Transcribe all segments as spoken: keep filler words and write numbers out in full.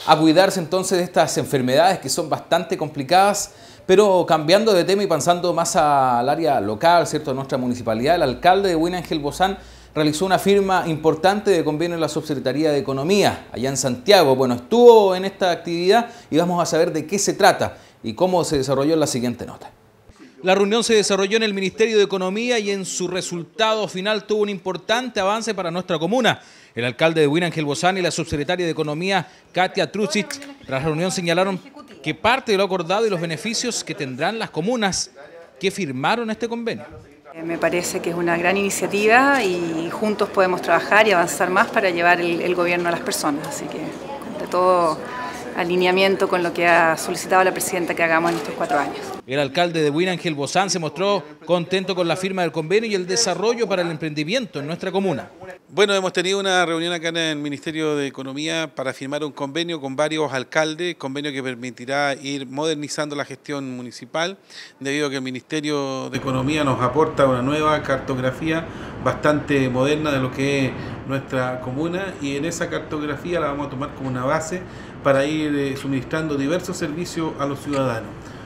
A cuidarse entonces de estas enfermedades que son bastante complicadas, pero cambiando de tema y pensando más al área local, ¿cierto?, de nuestra municipalidad, el alcalde de Buin Ángel Bozán realizó una firma importante de convenio en la Subsecretaría de Economía, allá en Santiago. Bueno, estuvo en esta actividad y vamos a saber de qué se trata y cómo se desarrolló en la siguiente nota. La reunión se desarrolló en el Ministerio de Economía y en su resultado final tuvo un importante avance para nuestra comuna. El alcalde de Buin Ángel Bozán y la subsecretaria de Economía, Katia Trusic, tras la reunión señalaron que parte de lo acordado y los beneficios que tendrán las comunas que firmaron este convenio. Me parece que es una gran iniciativa y juntos podemos trabajar y avanzar más para llevar el, el gobierno a las personas. Así que, ante todo, alineamiento con lo que ha solicitado la presidenta que hagamos en estos cuatro años. El alcalde de Buin Ángel Bozán se mostró contento con la firma del convenio y el desarrollo para el emprendimiento en nuestra comuna. Bueno, hemos tenido una reunión acá en el Ministerio de Economía para firmar un convenio con varios alcaldes, convenio que permitirá ir modernizando la gestión municipal, debido a que el Ministerio de Economía nos aporta una nueva cartografía bastante moderna de lo que es nuestra comuna, y en esa cartografía la vamos a tomar como una base para ir eh, suministrando diversos servicios a los ciudadanos.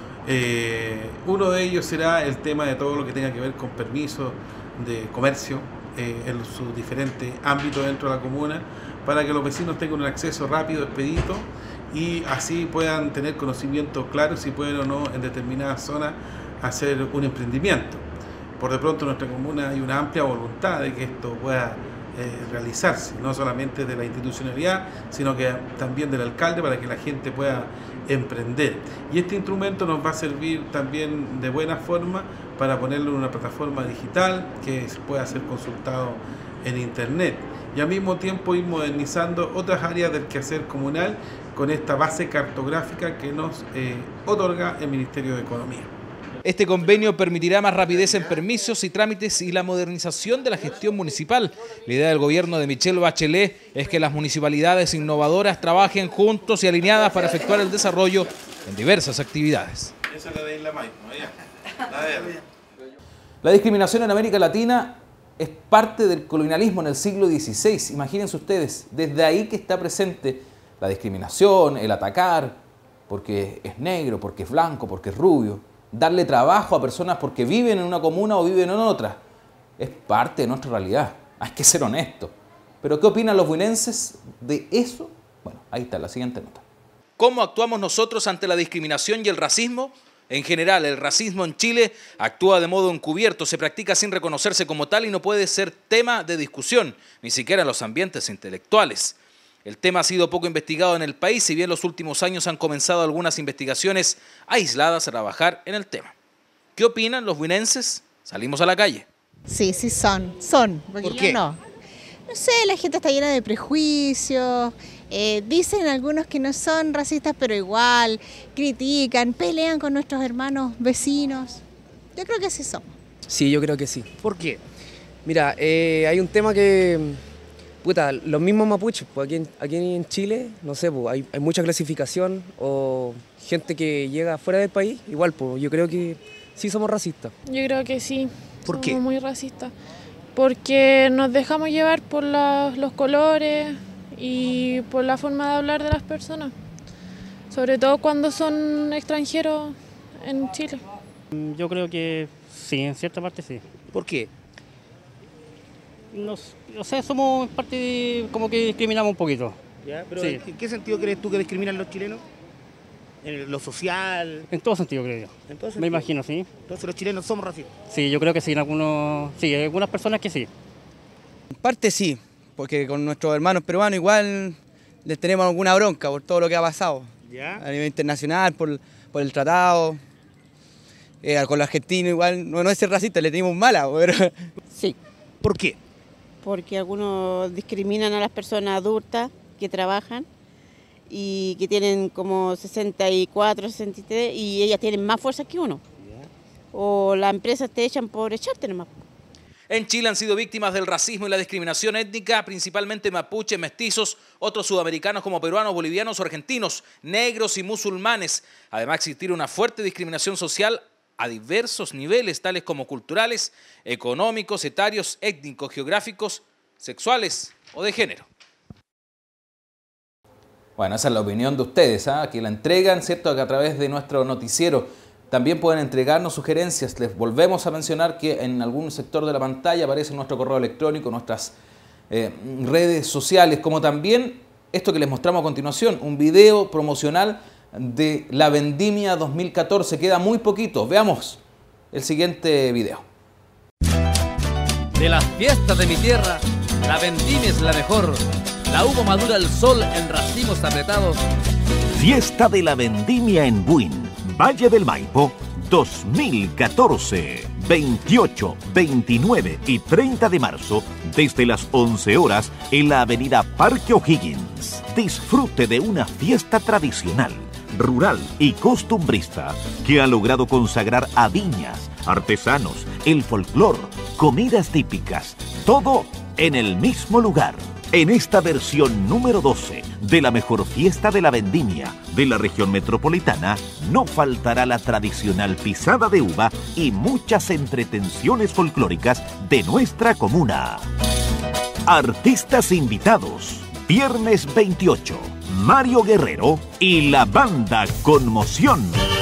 Eh, uno de ellos será el tema de todo lo que tenga que ver con permisos de comercio eh, en sus diferentes ámbitos dentro de la comuna, para que los vecinos tengan un acceso rápido, expedito, y así puedan tener conocimiento claro si pueden o no en determinadas zonas hacer un emprendimiento. Por de pronto en nuestra comuna hay una amplia voluntad de que esto pueda Eh, realizarse, no solamente de la institucionalidad, sino que también del alcalde, para que la gente pueda emprender. Y este instrumento nos va a servir también de buena forma para ponerlo en una plataforma digital que pueda ser consultado en internet, y al mismo tiempo ir modernizando otras áreas del quehacer comunal con esta base cartográfica que nos eh, otorga el Ministerio de Economía. Este convenio permitirá más rapidez en permisos y trámites y la modernización de la gestión municipal. La idea del gobierno de Michelle Bachelet es que las municipalidades innovadoras trabajen juntos y alineadas para efectuar el desarrollo en diversas actividades. Esa es la de Isla Maipo, La discriminación en América Latina es parte del colonialismo en el siglo dieciséis. Imagínense ustedes, desde ahí que está presente la discriminación, el atacar porque es negro, porque es blanco, porque es rubio. Darle trabajo a personas porque viven en una comuna o viven en otra. Es parte de nuestra realidad. Hay que ser honesto. ¿Pero qué opinan los buinenses de eso? Bueno, ahí está la siguiente nota. ¿Cómo actuamos nosotros ante la discriminación y el racismo? En general, el racismo en Chile actúa de modo encubierto, se practica sin reconocerse como tal y no puede ser tema de discusión, ni siquiera en los ambientes intelectuales. El tema ha sido poco investigado en el país, si bien en los últimos años han comenzado algunas investigaciones aisladas a trabajar en el tema. ¿Qué opinan los buinenses? Salimos a la calle. Sí, sí son, son. Porque ¿Por qué? Yo no. No sé, la gente está llena de prejuicios, eh, dicen algunos que no son racistas, pero igual critican, pelean con nuestros hermanos vecinos. Yo creo que sí son. Sí, yo creo que sí. ¿Por qué? Mira, eh, hay un tema que... Puta, los mismos mapuches, pues aquí en, aquí en Chile, no sé, pues hay, hay mucha clasificación o gente que llega fuera del país, igual, pues yo creo que sí somos racistas. Yo creo que sí, ¿Por somos qué? muy racistas, porque nos dejamos llevar por la, los colores y por la forma de hablar de las personas, sobre todo cuando son extranjeros en Chile. Yo creo que sí, en cierta parte sí. ¿Por qué? Nos, o sea, somos parte de, como que discriminamos un poquito. ¿Ya? Pero Sí. ¿en qué sentido crees tú que discriminan los chilenos? ¿En lo social? En todo sentido, creo yo. ¿En todo Me sentido? imagino, sí. Entonces los chilenos somos racistas. Sí, yo creo que sí, en algunos, sí, hay algunas personas que sí. En parte sí, porque con nuestros hermanos peruanos igual les tenemos alguna bronca por todo lo que ha pasado. ¿Ya? A nivel internacional, por, por el tratado. Eh, con los argentinos igual, no, no es ser racista, le tenemos mala, pero... Sí, ¿Por qué? porque algunos discriminan a las personas adultas que trabajan y que tienen como sesenta y cuatro, sesenta y tres y ellas tienen más fuerza que uno. O las empresas te echan por echarte nomás. En Chile han sido víctimas del racismo y la discriminación étnica, principalmente mapuches, mestizos, otros sudamericanos como peruanos, bolivianos o argentinos, negros y musulmanes. Además, existir una fuerte discriminación social a diversos niveles, tales como culturales, económicos, etarios, étnicos, geográficos, sexuales o de género. Bueno, esa es la opinión de ustedes, ¿eh? Que la entregan, ¿cierto? Que a través de nuestro noticiero también pueden entregarnos sugerencias. Les volvemos a mencionar que en algún sector de la pantalla aparece nuestro correo electrónico, nuestras eh, redes sociales, como también esto que les mostramos a continuación, un video promocional de la Vendimia dos mil catorce. Queda muy poquito. Veamos el siguiente video. De las fiestas de mi tierra, la vendimia es la mejor. La uva madura al sol en racimos apretados. Fiesta de la Vendimia en Buin, Valle del Maipo, dos mil catorce. veintiocho, veintinueve y treinta de marzo, desde las once horas, en la avenida Parque O'Higgins. Disfrute de una fiesta tradicional, rural y costumbrista que ha logrado consagrar a viñas, artesanos, el folclor, comidas típicas, todo en el mismo lugar. En esta versión número doce de la mejor fiesta de la vendimia de la región metropolitana, no faltará la tradicional pisada de uva y muchas entretenciones folclóricas de nuestra comuna. Artistas invitados, viernes veintiocho, Mario Guerrero y la banda Conmoción.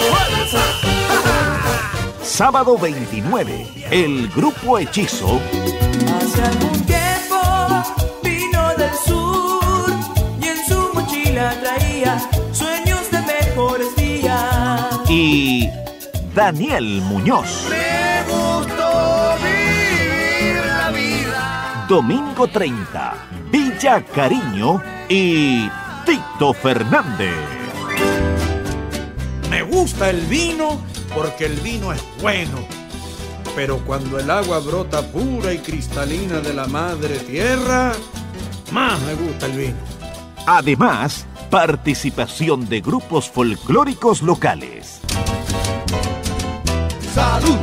Sábado veintinueve, el grupo Hechizo. Hace algún tiempo vino del sur y en su mochila traía sueños de mejores días. Y Daniel Muñoz. Me gustó vivir la vida. Domingo treinta, Villa Cariño y Tito Fernández. Me gusta el vino porque el vino es bueno. Pero cuando el agua brota pura y cristalina de la madre tierra, más me gusta el vino. Además, participación de grupos folclóricos locales. ¡Salud!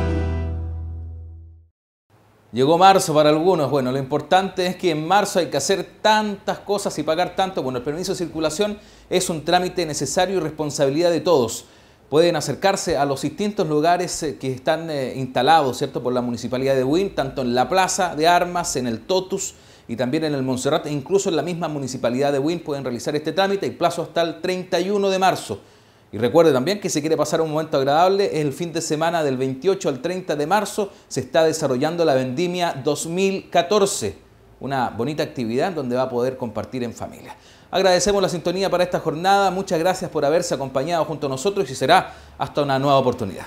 Llegó marzo para algunos. Bueno, lo importante es que en marzo hay que hacer tantas cosas y pagar tanto. Bueno, el permiso de circulación es un trámite necesario y responsabilidad de todos. Pueden acercarse a los distintos lugares que están eh, instalados, ¿cierto?, por la Municipalidad de Buin, tanto en la Plaza de Armas, en el Totus y también en el Montserrat, e incluso en la misma Municipalidad de Buin pueden realizar este trámite. Hay plazo hasta el treinta y uno de marzo. Y recuerde también que si quiere pasar un momento agradable, el fin de semana del veintiocho al treinta de marzo se está desarrollando la Vendimia dos mil catorce, una bonita actividad donde va a poder compartir en familia. Agradecemos la sintonía para esta jornada, muchas gracias por haberse acompañado junto a nosotros y será hasta una nueva oportunidad.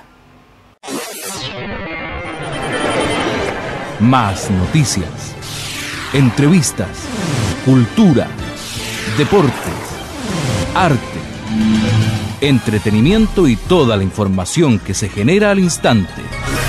Más noticias, entrevistas, cultura, deportes, arte, entretenimiento y toda la información que se genera al instante.